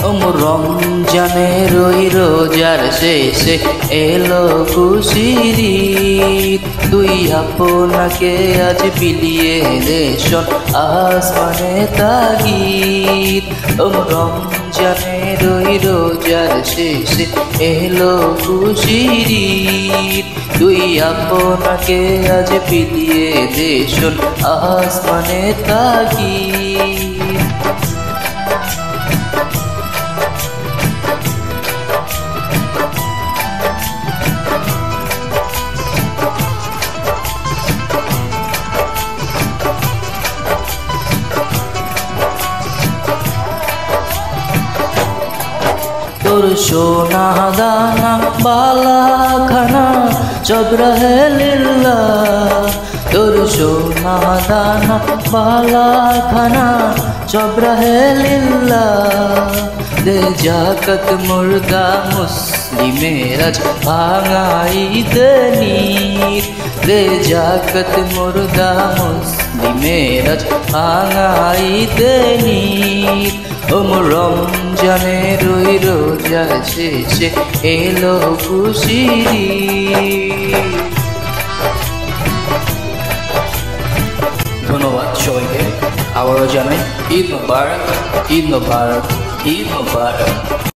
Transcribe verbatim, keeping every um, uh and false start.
রমজানের ওই রোজার শেষে এলো খুশির ঈদ। তুই আপনাকে আজ বিলিয়ে দে শোন আসমানে তাগিদ। রমজানের ওই রোজার শেষে এলো খুশির ঈদ। তুই আপনাকে আজ বিলিয়ে দে শোন আসমানে তাগিদ। তোর সোনা দানা বালা খানা সব রহে লিল্লাহ। তোর সোনা দানা বালা খানা সব রহে লিল্লাহ। দে জাকাত মুর্দা মুসলিমের আজ ভাঙাই দনির। দে জাকাত মুর্দা মুসলিমের আজ ভাঙাই দনির। ওম রমজানের ওই রোজার শেষে এলো খুশির ঈদ। ধন্যবাদ সবাইকে, আবারও জানাই ঈদ মোবারক, ঈদ মোবারক, ঈদ মোবারক।